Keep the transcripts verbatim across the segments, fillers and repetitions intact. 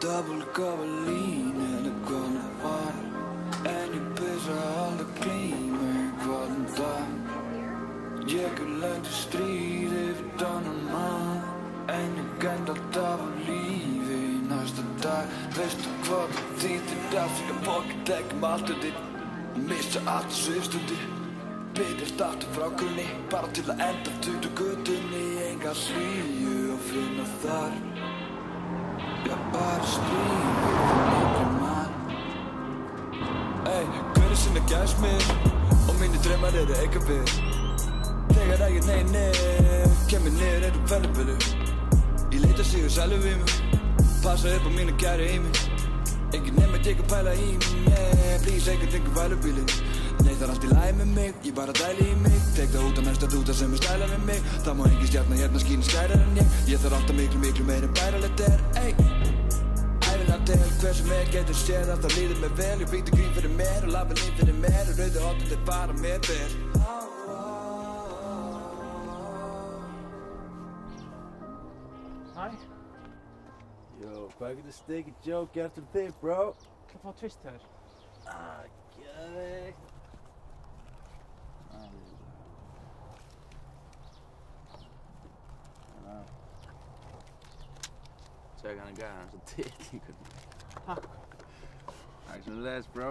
double goblin eller hvað það var. En ég pissa aldrei glími hvað um það. Ég er lengt í stríði fyrir þannan mann. En ég end alltaf á lífi í næsta dag. Veistu hvað það þýðir af því að pocket leggjum allt undir og missa allt á svipstundir. Byrjast aftur frá grunni bara til að enda út á götunni. Enga hlýju að finna þar. Ég bara stríði fyrir miklu mann. Ey, hverju sinna gæs mér og mínir draumar eru eitthvað við. Þegar að ég nei nei kemur niður einu fellibölu. Ég leita sig og sælum við mig. Passa upp á mínu kæri í mig. Engin nefn að ég að pæla í mig. Please, ekkert engur vælubíli. Nei, það er allt í lagi með mig, ég bara dæli í mig. Tek það út á næsta dúta sem er stæla við mig. Það má engin stjarna hérna skína skærar en ég. Ég þarf alltaf miklu, miklu meir en bæralegt er, ey. Ævilega til, hver sem er getur séð að það líður mig vel. Ég býti grín fyrir mér og lafi líf fyrir mér. Og rauði hóttin er bara mér ber. Hæ? Jó, hvað getur Sticky Joe gert fyrir þig, bro? Hvað fá tvist þér? Ah, geðveikt. Tjekka hann í gæða, hann er svo titlingur. Takk. Takk sem les, bro.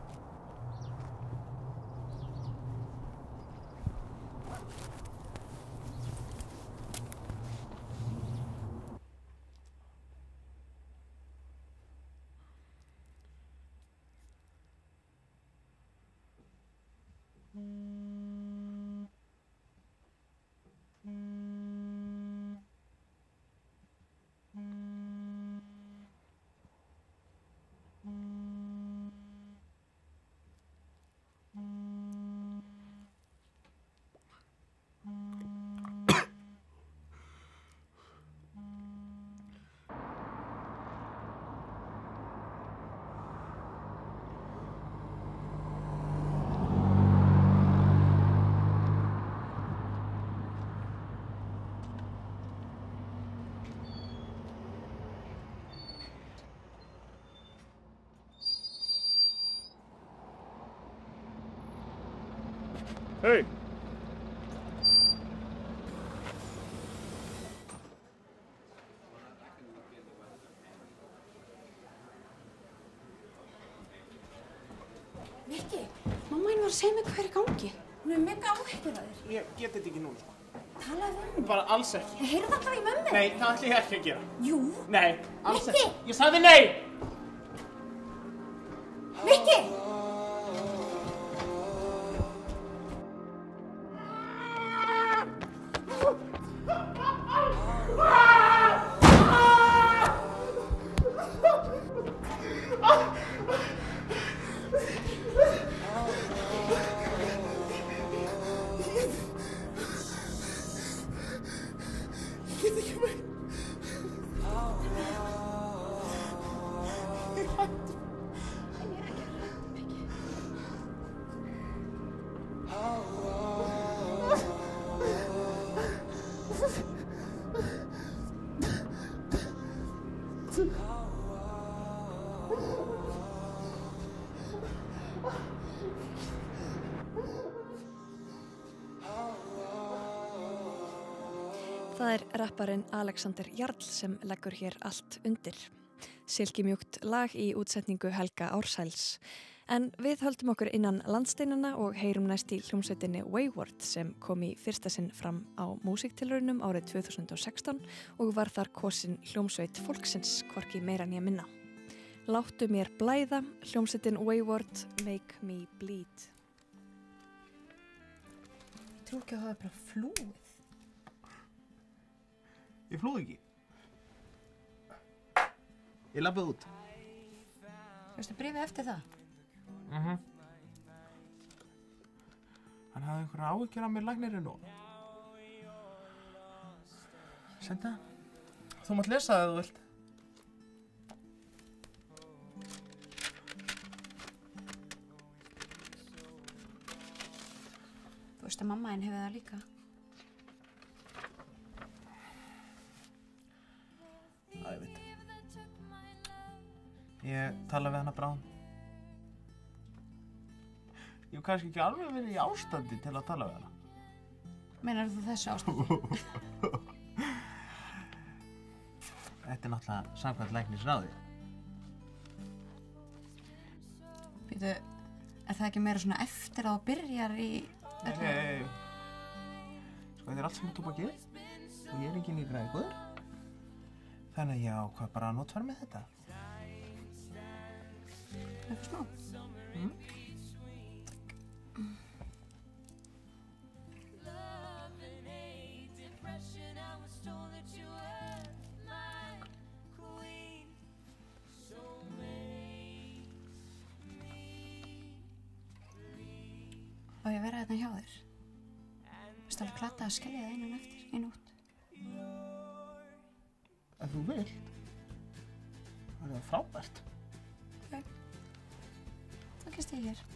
Hey! Breki, mamma mín var að segja mig hvað er í gangi. Hún er mega áhyggjur af þér. Ég get þetta ekki núna, sko. Talaðu við mig. Bara alls ekki. Ég heyrði alltaf í mömmu. Nei, það ætla ég ekki að gera. Jú. Nei, alls Breki! ekki. Ég sagði nei! Breki! Það er rapparinn Alexander Jarl sem leggur hér allt undir. Silkimjúkt lag í útsetningu Helga Ársæls. En við höldum okkur innan landsteinana og heyrum næst í hljómsveitinni Wayward sem kom í fyrsta sinn fram á músíktilraunum árið tvö þúsund og sextán og var þar kosin hljómsveit fólksins, hvorki meira né minna. Láttu mér blæða, hljómsveitin Wayward, Make Me Bleed. Ég trú ekki að það er bara flúið. Ég flúði ekki. Ég labbaði út. Fyrstu brífið eftir það? Mhm. Hann hafði einhverja áhyggjur af mér læknirinn og... Senda. Þú mátt lesa það ef þú vilt. Þú veist að mamma þín hefur það líka. Já, ég veit. Ég tala við hana bráðum. Ég hef kannski ekki alveg verið í ástandi til að tala við hana. Meinar þú þessu ástandi? Þetta er náttúrulega samkvæmt læknisráði. Býtu, er það ekki meira svona eftir að þú byrjar í... Nei, nei, nei. Sko, þetta er allt saman tóbakið og ég er enginn í græðgóður. Þannig að ég ákvað bara að notfæra með þetta. Eitthvað smá? Mm. Á ég að vera hérna hjá þér? Veistu alveg glata að skilja það innan eftir, í nótt? Ef þú vilt. Það er það frábært. Ok. Þá kemst ég hér.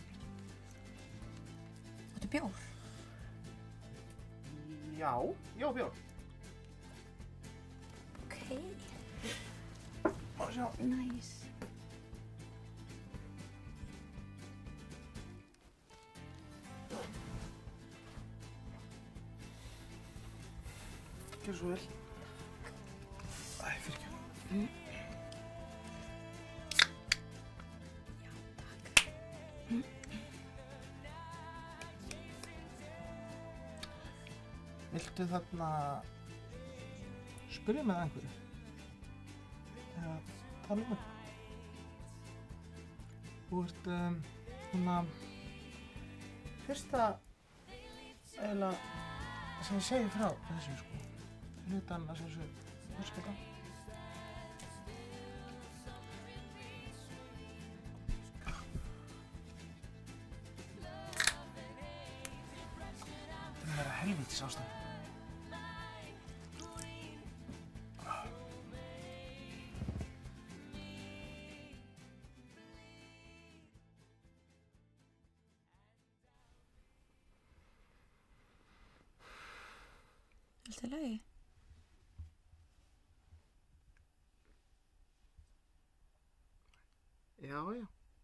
Áttu bjór? Já, já bjór. Ok. Má sjá. Næs. Gjör svo vel. Æ, fyrir ekki. Mm. Já, takk. Mm. Viltu þarna spyrja með einhverju? Eða tala um mig? Þú ert um, svona fyrsta eiginlega sem ég segi frá þessu sko. Hlutan að þessu hörskata. Það er vera helvítis ástand. Allt í lagi? Já, já.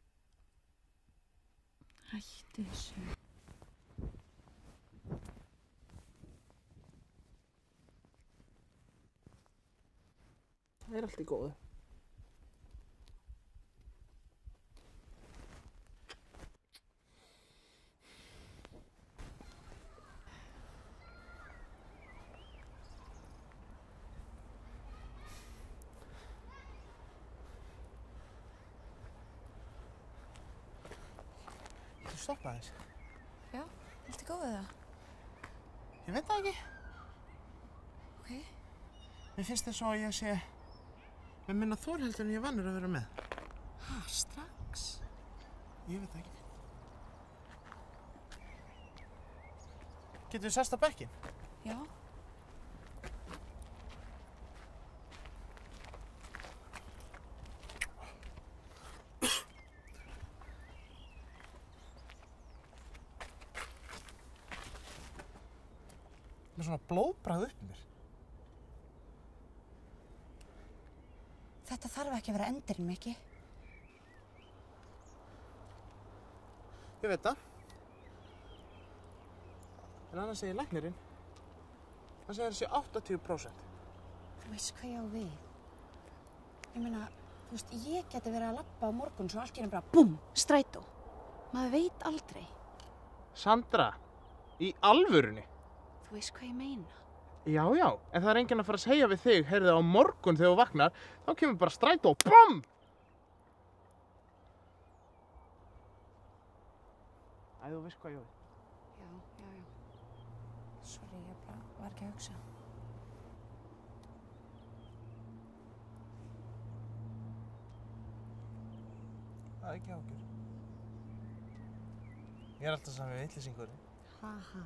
Hættu þessu. Það er allt í góðu. Stoppa þess. Já, viltu góða það? Ég veit það ekki. Ok. Mér finnst þess að ég sé með minna þórheldur en ég vannur að vera með. Ha, strax? Ég veit það ekki. Getur við sest á bekkinn? Já. Með svona blóðbragð upp í mér. Þetta þarf ekki að vera endurinn, Miki. Ég veit það. En annars segir læknirinn. Hann segir þessi áttatíu prósent. Þú veist hvað ég á við. Ég meina, þú veist, ég geti verið að labba á morgun svo allt í einu bara BÚM! Strætó. Maður veit aldrei. Sandra, í alvörunni. Þú veist hvað ég meina. Já, já, en það er enginn að fara að segja við þig, heyrðu á morgun þegar þú vaknar, þá kemur bara strætó og BÚM! Æ, þú veist hvað ég á við. Já, já, já. Sorry, ég bara var ekki að hugsa. Það er ekki ágjör. Ég er alltaf saman við vitlýsingurinn. Ha, ha.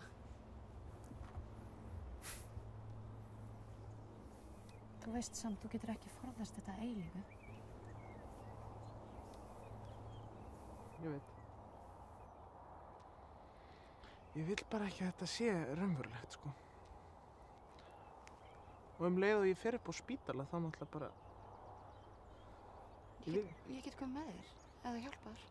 Þú veist samt, þú getur ekki forðast þetta að eilífu. Ég veit. Ég vil bara ekki að þetta sé raunverulegt, sko. Og um leið og ég fer upp á spítala, þá náttúrulega bara... Ég get, ég get komið með þér, ef það hjálpar.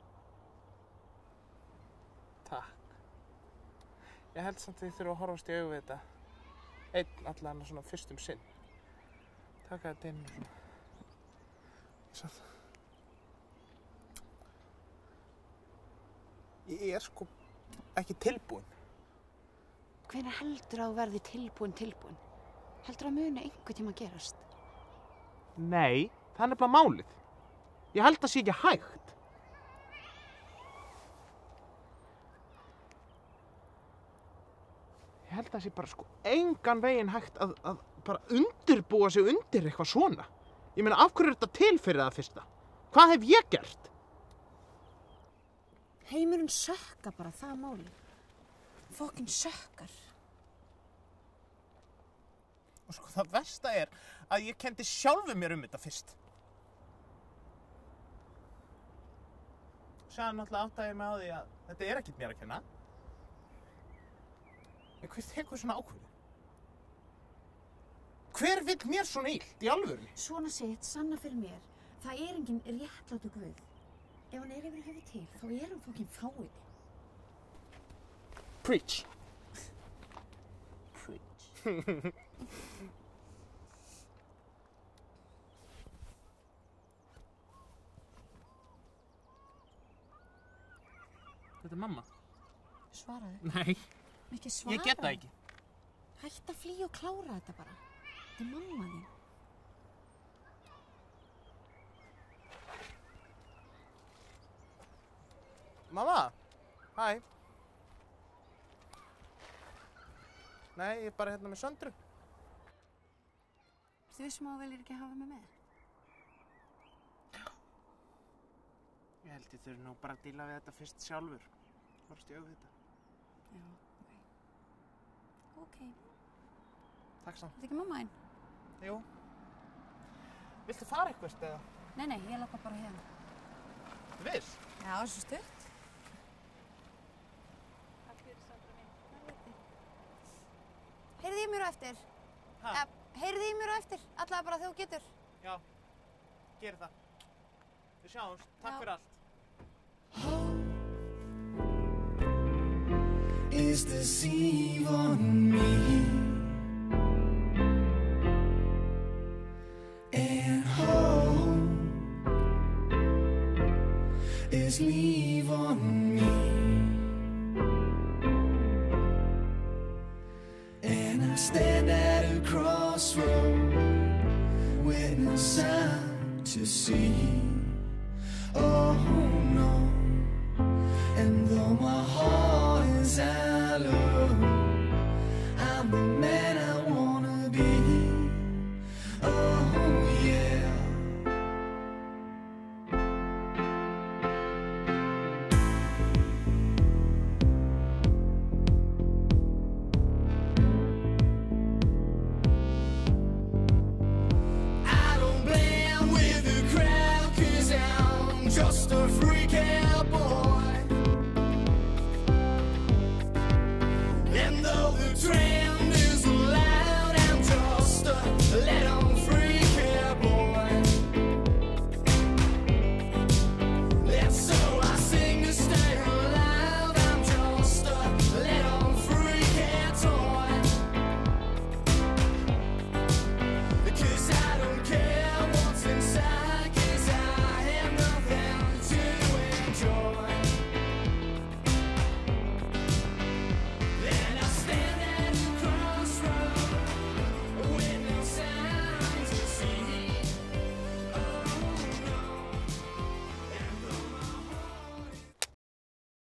Takk. Ég held samt að þið þurfa að horfast í augu við þetta. Einn allan svona fyrst um sinn. Taka þetta inn og svona. Satt. Ég er sko ekki tilbúin. Hvenær heldur að þú verði tilbúin tilbúin? Heldur að muni einhver tíma gerast? Nei, það er nefnilega málið. Ég held að sé ekki hægt. Ég held að sé bara sko engan veginn hægt að, að bara undirbúa sig undir eitthvað svona. Ég meina, af hverju er þetta til fyrir það fyrsta? Hvað hef ég gert? Heimurinn sökkar bara, það máli. Fokkin sökkar. Og sko það versta er að ég kenndi sjálfur mér um þetta fyrst. Sér náttúrulega áttaði ég mig á því að þetta er ekkert mér að kenna. En hver tekur svona ákvörðu? Hver vill mér svona illt í alvörunni? Svona sitt, sanna fyrir mér. Það er enginn réttlátur guð. Ef hann er yfir höfuð til, þá er hann fokkin fáið. Preach. Preach. Þetta er mamma. Svaraðu. Nei, Ekki svara. ég get það ekki. Hætt að flýja og klára þetta bara. Þetta er mamma þín. Mamma, hæ. Nei, ég er bara hérna með Sandru. Ertu vissum að þú viljir ekki hafa mig með? Ég held ég þurfi nú bara að díla við þetta fyrst sjálfur. Horfst í augu við þetta. Já, ok. Ok. Takk samt. Þetta ekki mamma þín? Jú. Viltu fara eitthvað eða? Nei, nei, ég lappa bara hérna. Þú viss? Já, það er svo stutt. Takk fyrir, Sandra mín. Heyrðu í mér á eftir. Ha? Eh, heyrðu í mér á eftir. Allavega bara þegar þú getur. Já, geri það. Við sjáumst. Takk Já. fyrir allt. Is deceive on me, and hope is leave on me, and I stand at a crossroad with no sign to see. Oh no, and though my heart is hollow, I'm the man I wanna be. Oh yeah. I don't blend with the crowd, 'cause I'm just a freak.